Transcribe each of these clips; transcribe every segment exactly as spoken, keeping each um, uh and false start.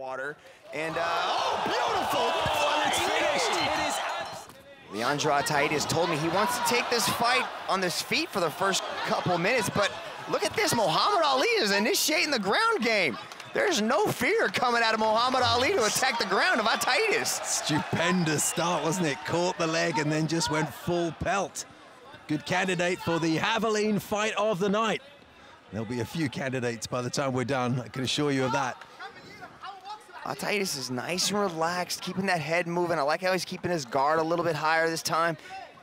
water. And, uh, oh, beautiful! Oh, it's finished! It is Leandro Ataides told me he wants to take this fight on his feet for the first couple minutes, but look at this, Mohamed Ali is initiating the ground game. There's no fear coming out of Mohamed Ali to attack the ground of Ataides. Stupendous start, wasn't it? Caught the leg and then just went full pelt. Good candidate for the Javelin fight of the night. There'll be a few candidates by the time we're done, I can assure you of that. Ataides is nice and relaxed, keeping that head moving. I like how he's keeping his guard a little bit higher this time.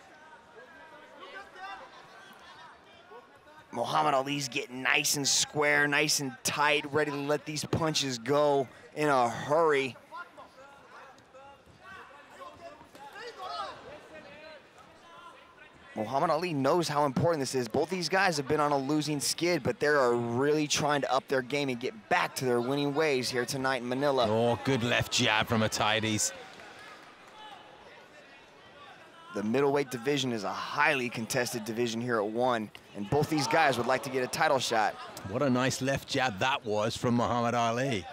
Mohamed Ali's getting nice and square, nice and tight, ready to let these punches go in a hurry. Mohamed Ali knows how important this is. Both these guys have been on a losing skid, but they are really trying to up their game and get back to their winning ways here tonight in Manila. Oh, good left jab from Ataides. The middleweight division is a highly contested division here at one, and both these guys would like to get a title shot. What a nice left jab that was from Mohamed Ali.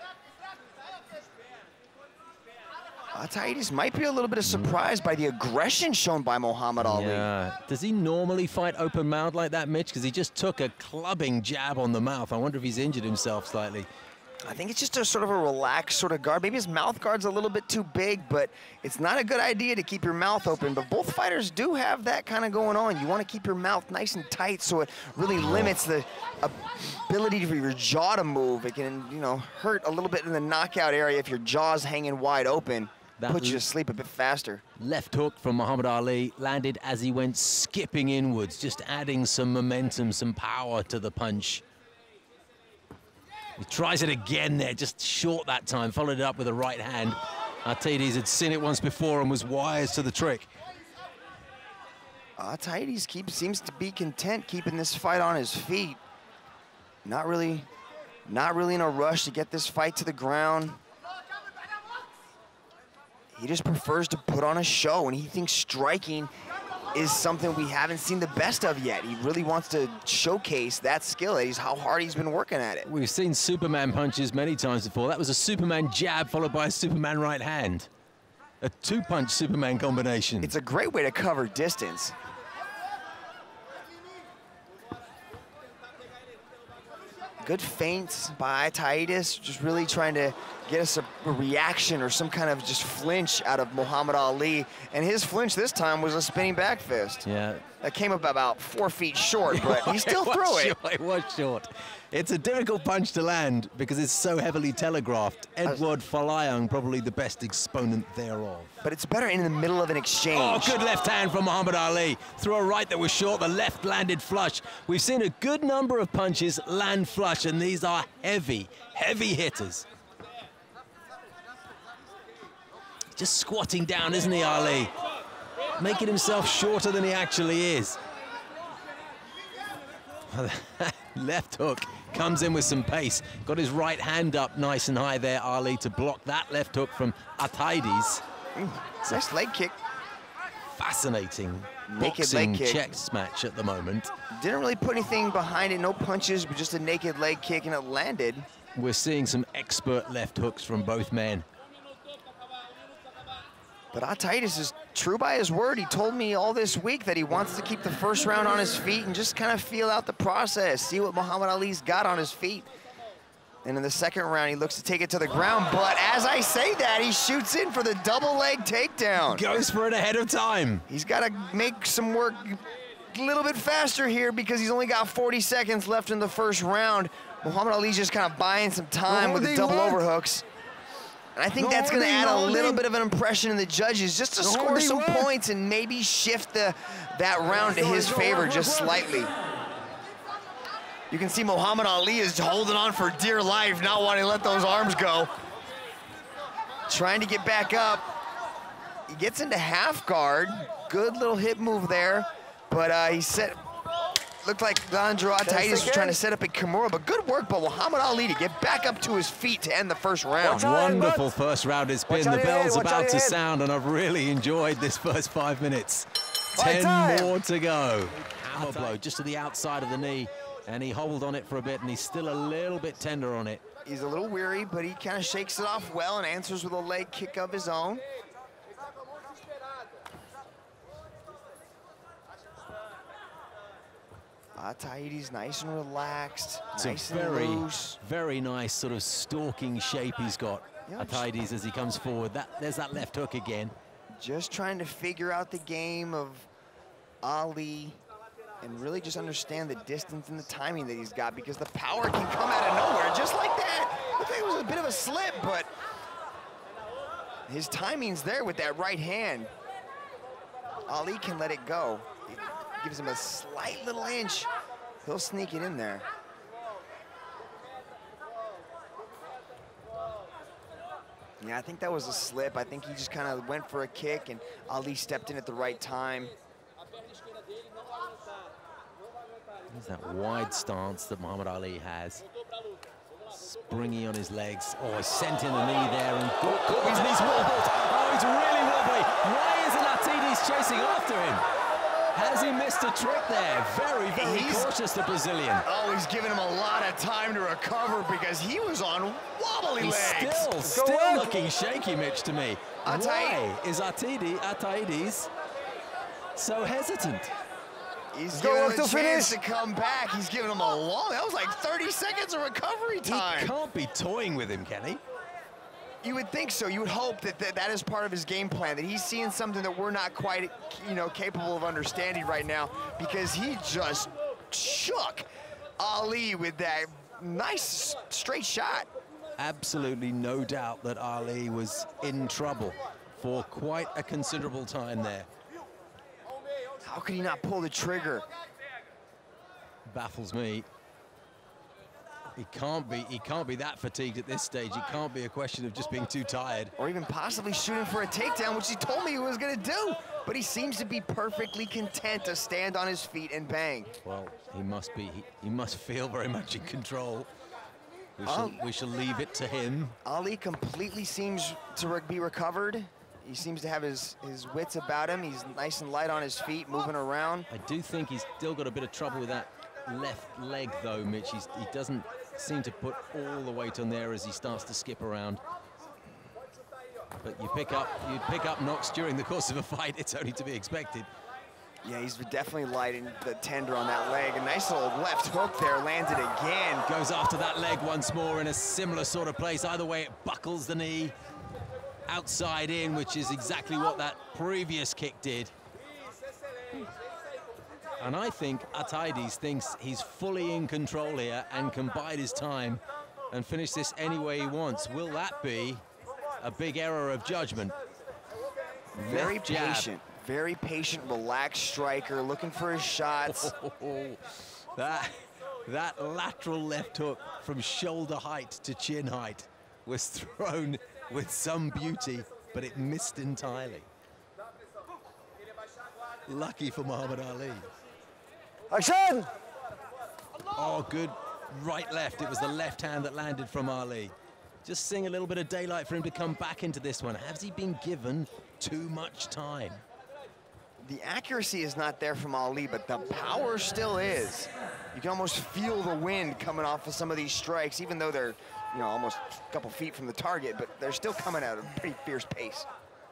Ataides might be a little bit surprised by the aggression shown by Mohamed Ali. Yeah. Does he normally fight open mouth like that, Mitch? Because he just took a clubbing jab on the mouth. I wonder if he's injured himself slightly. I think it's just a sort of a relaxed sort of guard. Maybe his mouth guard's a little bit too big, but it's not a good idea to keep your mouth open. But both fighters do have that kind of going on. You want to keep your mouth nice and tight so it really limits the ability for your jaw to move. It can, you know, hurt a little bit in the knockout area if your jaw's hanging wide open. That puts you to sleep a bit faster. Left hook from Mohamed Ali landed as he went skipping inwards, just adding some momentum, some power to the punch. He tries it again there, just short that time, followed it up with a right hand. Ataides had seen it once before and was wise to the trick. Ataides keeps, seems to be content keeping this fight on his feet. Not really, not really in a rush to get this fight to the ground. He just prefers to put on a show, and he thinks striking is something we haven't seen the best of yet. He really wants to showcase that skill, that he's how hard he's been working at it. We've seen Superman punches many times before. That was a Superman jab followed by a Superman right hand. A two-punch Superman combination. It's a great way to cover distance. Good feints by Ataides, just really trying to get us a, a reaction or some kind of just flinch out of Mohamed Ali. And his flinch this time was a spinning back fist. Yeah. That came up about four feet short, but he still threw it. Short, it was short. It's a difficult punch to land because it's so heavily telegraphed. Edward Falayang, probably the best exponent thereof. But it's better in the middle of an exchange. Oh, good left hand from Mohamed Ali. Threw a right that was short, the left landed flush. We've seen a good number of punches land flush, and these are heavy, heavy hitters. Just squatting down, isn't he, Ali? Making himself shorter than he actually is. Left hook comes in with some pace. Got his right hand up nice and high there, Ali, to block that left hook from Ataides. Mm, nice leg kick. Fascinating naked boxing leg kick. chess match at the moment. Didn't really put anything behind it, no punches, but just a naked leg kick, and it landed. We're seeing some expert left hooks from both men. But Ataides is true by his word. He told me all this week that he wants to keep the first round on his feet and just kind of feel out the process, see what Mohamed Ali's got on his feet. And in the second round, he looks to take it to the ground, but as I say that, he shoots in for the double leg takedown. Goes for it ahead of time. He's got to make some work a little bit faster here because he's only got forty seconds left in the first round. Mohamed Ali's just kind of buying some time with the double overhooks. And I think that's going to add a little bit of an impression in the judges just to score some points and maybe shift the, that round to his favor just slightly. You can see Mohamed Ali is holding on for dear life, not wanting to let those arms go. Trying to get back up. He gets into half guard. Good little hip move there. But uh, he set, looked like Leandro Ataides was trying to set up a Kimura, but good work by Mohamed Ali to get back up to his feet to end the first round. Wonderful first round it's been. The bell's about to sound, and I've really enjoyed this first five minutes. Ten more to go. Hammer blow just to the outside of the knee. And he hobbled on it for a bit, and he's still a little bit tender on it. He's a little weary, but he kind of shakes it off well and answers with a leg kick of his own. Ataides nice and relaxed, It's nice a very, and loose. very nice sort of stalking shape he's got, Yep. Ataides, as he comes forward. That, there's that left hook again. Just trying to figure out the game of Ali and really just understand the distance and the timing that he's got, because the power can come out of nowhere just like that. I think it was a bit of a slip, but his timing's there with that right hand. Ali can let it go. It gives him a slight little inch. He'll sneak it in there. Yeah, I think that was a slip. I think he just kind of went for a kick, and Ali stepped in at the right time. There's that wide stance that Mohamed Ali has. Springy on his legs. Oh, he sent in a knee there, and Corbin's knees wobbled. Oh, he's really wobbly. Why isn't Ataides chasing after him? Has he missed a trick there? Very, very He's, cautious, the Brazilian. Oh, he's giving him a lot of time to recover because he was on wobbly He's legs. still, still looking shaky, Mitch, to me. Ataides. Why is Ataides, Ataides so hesitant? He's Go giving him a to chance finish. to come back. He's giving him a long, that was like thirty seconds of recovery time. He can't be toying with him, can he? You would think so. You would hope that, that that is part of his game plan, that he's seeing something that we're not quite, you know, capable of understanding right now, because he just shook Ali with that nice straight shot. Absolutely no doubt that Ali was in trouble for quite a considerable time there. How could he not pull the trigger? Baffles me. He can't be, he can't be that fatigued at this stage. It can't be a question of just being too tired. Or even possibly shooting for a takedown, which he told me he was gonna do. But he seems to be perfectly content to stand on his feet and bang. Well, he must be, he, he must feel very much in control. We shall, Um, we shall leave it to him. Ali completely seems to re be recovered. He seems to have his, his wits about him. He's nice and light on his feet, moving around. I do think he's still got a bit of trouble with that left leg, though, Mitch. He's, he doesn't seem to put all the weight on there as he starts to skip around. But you pick up, you pick up knocks during the course of a fight. It's only to be expected. Yeah, he's definitely light and the tender on that leg. A nice little left hook there, landed again. Goes after that leg once more in a similar sort of place. Either way, it buckles the knee. Outside in, which is exactly what that previous kick did. And I think Ataides thinks he's fully in control here and can bide his time and finish this any way he wants. Will that be a big error of judgment? Very Left jab. patient, very patient, relaxed striker, looking for his shots. that, that lateral left hook from shoulder height to chin height was thrown with some beauty, but it missed entirely. Lucky for Mohamed Ali. Action! Oh, good right left. It was the left hand that landed from Ali. Just seeing a little bit of daylight for him to come back into this one. Has he been given too much time? The accuracy is not there from Ali, but the power still is. You can almost feel the wind coming off of some of these strikes, even though they're, you know, almost a couple feet from the target, but they're still coming at a pretty fierce pace.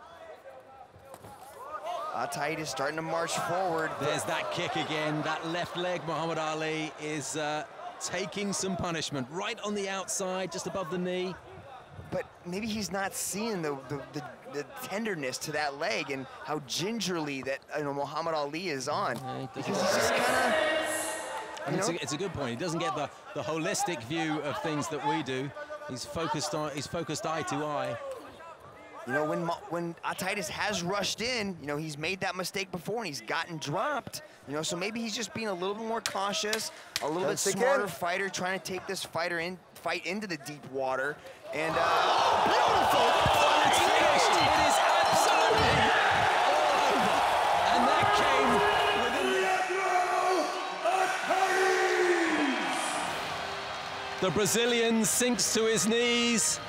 Ataides is starting to march forward. There's that kick again. That left leg, Mohamed Ali, is uh, taking some punishment. Right on the outside, just above the knee. But maybe he's not seeing the, the, the, the tenderness to that leg and how gingerly that, you know, Mohamed Ali is on. Yeah, he because he's just kind of, And it's a, it's a good point. He doesn't get the, the holistic view of things that we do. He's focused on, he's focused eye to eye. You know, when when Ataides has rushed in, you know, he's made that mistake before and he's gotten dropped. You know, so maybe he's just being a little bit more cautious, a little That's bit the smarter kid. fighter, trying to take this fighter in, fight into the deep water. And uh, oh, beautiful! It's finished. It is absolutely all over. And that came within the... The Brazilian sinks to his knees.